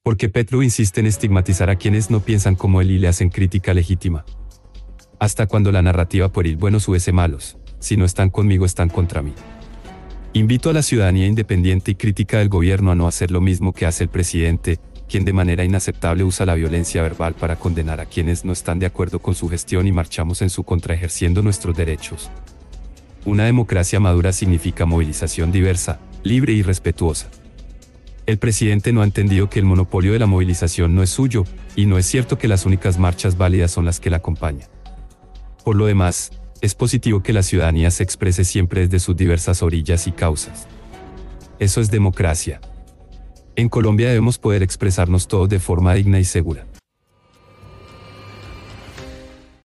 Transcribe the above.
Porque Petro insiste en estigmatizar a quienes no piensan como él y le hacen crítica legítima. Hasta cuando la narrativa pueril bueno subese malos, si no están conmigo están contra mí. Invito a la ciudadanía independiente y crítica del gobierno a no hacer lo mismo que hace el presidente, quien de manera inaceptable usa la violencia verbal para condenar a quienes no están de acuerdo con su gestión y marchamos en su contra ejerciendo nuestros derechos. Una democracia madura significa movilización diversa, libre y respetuosa. El presidente no ha entendido que el monopolio de la movilización no es suyo, y no es cierto que las únicas marchas válidas son las que la acompañan. Por lo demás, es positivo que la ciudadanía se exprese siempre desde sus diversas orillas y causas. Eso es democracia. En Colombia debemos poder expresarnos todos de forma digna y segura.